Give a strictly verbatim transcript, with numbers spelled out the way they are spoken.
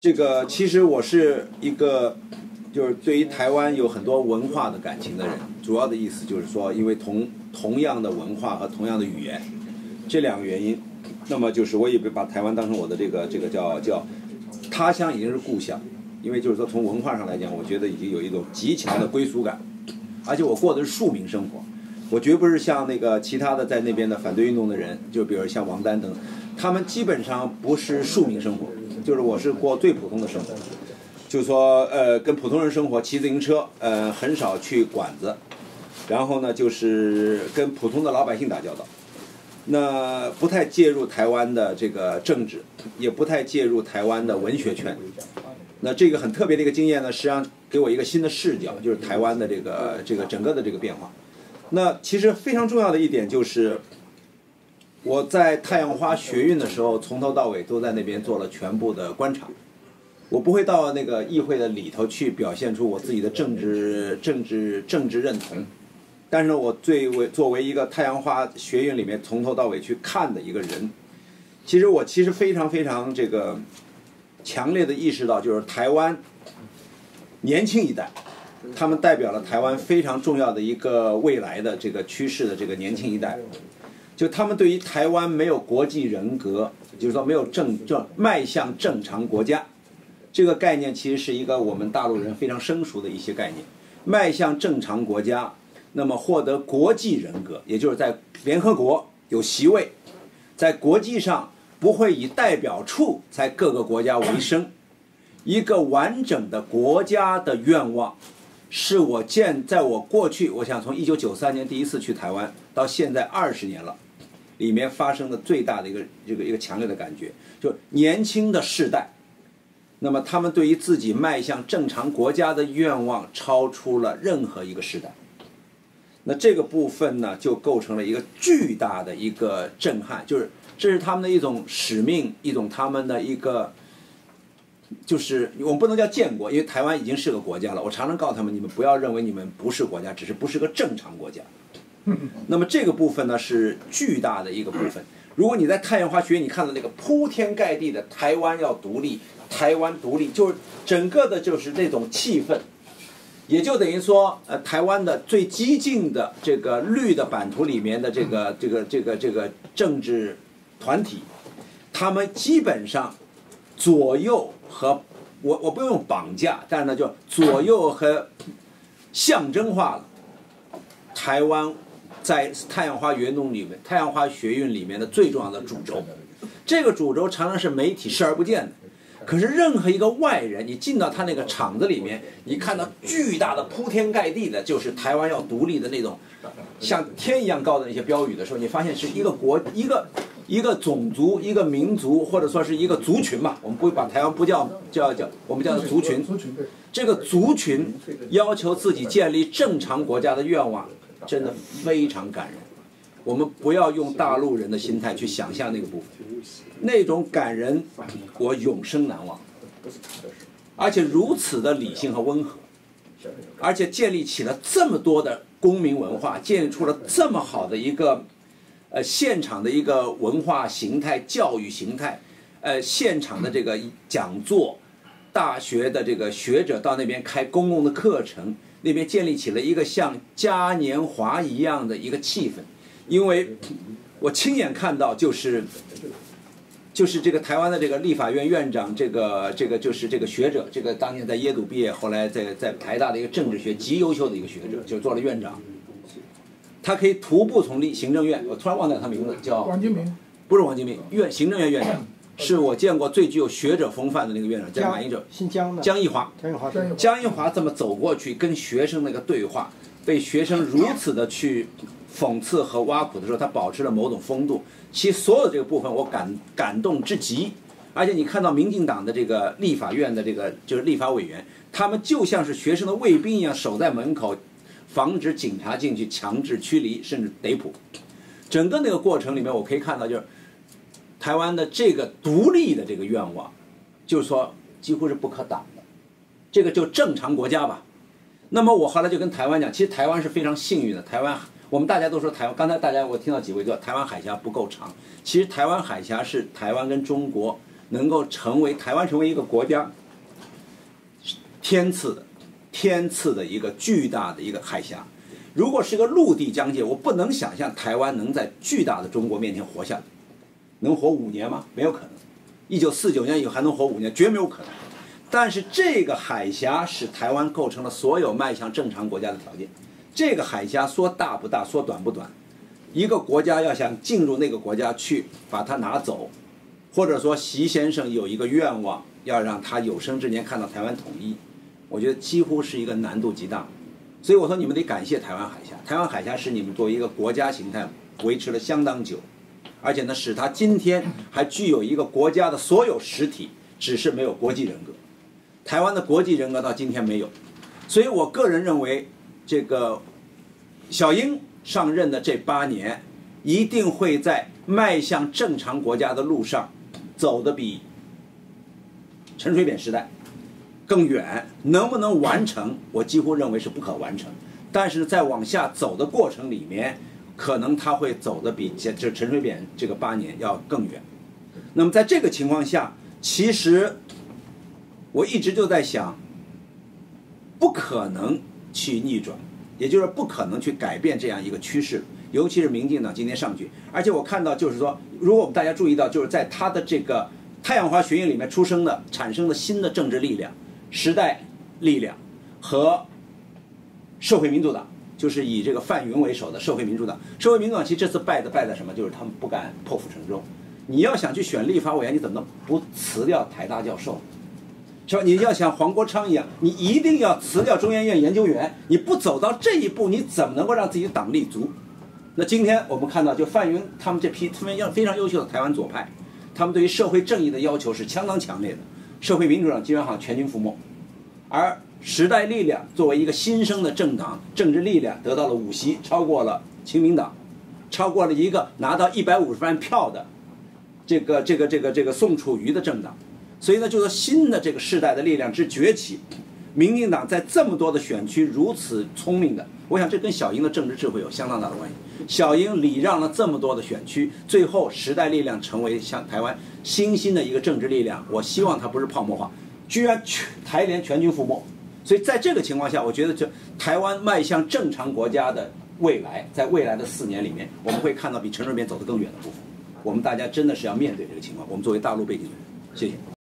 这个其实我是一个，就是对于台湾有很多文化的感情的人。主要的意思就是说，因为同同样的文化和同样的语言，这两个原因，那么就是我也把台湾当成我的这个这个叫叫他乡已经是故乡，因为就是说从文化上来讲，我觉得已经有一种极强的归属感，而且我过的是庶民生活，我绝不是像那个其他的在那边的反对运动的人，就比如像王丹等，他们基本上不是庶民生活。就是我是过最普通的生活，就是说，呃，跟普通人生活，骑自行车，呃，很少去馆子，然后呢，就是跟普通的老百姓打交道，那不太介入台湾的这个政治，也不太介入台湾的文学圈。那这个很特别的一个经验呢，实际上给我一个新的视角，就是台湾的这个这个整个的这个变化。那其实非常重要的一点就是。我在太阳花学运的时候，从头到尾都在那边做了全部的观察。我不会到那个议会的里头去表现出我自己的政治、政治、政治认同，但是我最为作为一个太阳花学运里面从头到尾去看的一个人，其实我其实非常非常这个强烈的意识到，就是台湾年轻一代，他们代表了台湾非常重要的一个未来的这个趋势的这个年轻一代。就他们对于台湾没有国际人格，就是说没有正正迈向正常国家，这个概念其实是一个我们大陆人非常生疏的一些概念。迈向正常国家，那么获得国际人格，也就是在联合国有席位，在国际上不会以代表处在各个国家为生，一个完整的国家的愿望。是我见在我过去，我想从一九九三年第一次去台湾到现在二十年了，里面发生的最大的一个这个一个强烈的感觉，就年轻的世代，那么他们对于自己迈向正常国家的愿望超出了任何一个时代。那这个部分呢，就构成了一个巨大的一个震撼，就是这是他们的一种使命，一种他们的一个。就是我们不能叫建国，因为台湾已经是个国家了。我常常告诉他们，你们不要认为你们不是国家，只是不是个正常国家。那么这个部分呢，是巨大的一个部分。如果你在太阳花学院，你看到那个铺天盖地的台湾要独立，台湾独立，就是整个的就是这种气氛，也就等于说，呃，台湾的最激进的这个绿的版图里面的这个这个这个这个政治团体，他们基本上左右。和我我不用绑架，但是呢，就左右和象征化了台湾在太阳花运动里面、太阳花学运里面的最重要的主轴。这个主轴常常是媒体视而不见的，可是任何一个外人，你进到他那个场子里面，你看到巨大的铺天盖地的，就是台湾要独立的那种像天一样高的那些标语的时候，你发现是一个国一个。一个种族、一个民族，或者说是一个族群吧，我们不把台湾不叫叫叫，我们叫族群。这个族群要求自己建立正常国家的愿望，真的非常感人。我们不要用大陆人的心态去想象那个部分，那种感人，我永生难忘。而且如此的理性和温和，而且建立起了这么多的公民文化，建立出了这么好的一个。呃，现场的一个文化形态、教育形态，呃，现场的这个讲座，大学的这个学者到那边开公共的课程，那边建立起了一个像嘉年华一样的一个气氛。因为我亲眼看到，就是就是这个台湾的这个立法院院长，这个这个就是这个学者，这个当年在耶鲁毕业，后来在在台大的一个政治学极优秀的一个学者，就做了院长。他可以徒步从立行政院，我突然忘掉他名字，叫王金明， 不是王金明，院行政院院长，是我见过最具有学者风范的那个院长，叫马英九， 姓江的江宜樺， 江宜樺， 江宜樺这么走过去跟学生那个对话，被学生如此的去讽刺和挖苦的时候，他保持了某种风度。其实所有这个部分我感感动至极，而且你看到民进党的这个立法院的这个就是立法委员，他们就像是学生的卫兵一样守在门口。防止警察进去强制驱离，甚至逮捕。整个那个过程里面，我可以看到，就是台湾的这个独立的这个愿望，就是说几乎是不可挡的。这个就正常国家吧。那么我后来就跟台湾讲，其实台湾是非常幸运的。台湾，我们大家都说台湾，刚才大家我听到几位说台湾海峡不够长，其实台湾海峡是台湾跟中国能够成为台湾成为一个国家天赐的天赐的一个巨大的一个海峡。如果是个陆地疆界，我不能想象台湾能在巨大的中国面前活下来，能活五年吗？没有可能。一九四九年以后还能活五年，绝没有可能。但是这个海峡使台湾构成了所有迈向正常国家的条件。这个海峡说大不大，说短不短。一个国家要想进入那个国家去把它拿走，或者说习先生有一个愿望，要让他有生之年看到台湾统一，我觉得几乎是一个难度极大。所以我说你们得感谢台湾海峡，台湾海峡使你们作为一个国家形态维持了相当久，而且呢，使它今天还具有一个国家的所有实体，只是没有国际人格。台湾的国际人格到今天没有，所以我个人认为，这个小英上任的这八年，一定会在迈向正常国家的路上走得比陈水扁时代更远。能不能完成，我几乎认为是不可完成。但是在往下走的过程里面，可能他会走得比这陈水扁这个八年要更远。那么在这个情况下，其实我一直就在想，不可能去逆转，也就是不可能去改变这样一个趋势，尤其是民进党今天上去。而且我看到就是说，如果我们大家注意到，就是在他的这个太阳花学运里面出生的、产生的新的政治力量，时代力量和社会民主党，就是以这个范云为首的社会民主党。社会民主党其实这次败的败在什么？就是他们不敢破釜沉舟。你要想去选立法委员，你怎么能不辞掉台大教授？是吧？你要像黄国昌一样，你一定要辞掉中研院研究员。你不走到这一步，你怎么能够让自己的党立足？那今天我们看到，就范云他们这批他们要非常优秀的台湾左派，他们对于社会正义的要求是相当强烈的。社会民主党基本上全军覆没，而时代力量作为一个新生的政党政治力量，得到了五席，超过了亲民党，超过了一个拿到一百五十万票的这个这个这个这个宋楚瑜的政党。所以呢，就是新的这个世代的力量之崛起，民进党在这么多的选区如此聪明的，我想这跟小英的政治智慧有相当大的关系。小英礼让了这么多的选区，最后时代力量成为像台湾新兴的一个政治力量。我希望它不是泡沫化，居然台联全军覆没。所以在这个情况下，我觉得这台湾迈向正常国家的未来，在未来的四年里面，我们会看到比陈水扁走得更远的部分。我们大家真的是要面对这个情况。我们作为大陆背景的人，谢谢。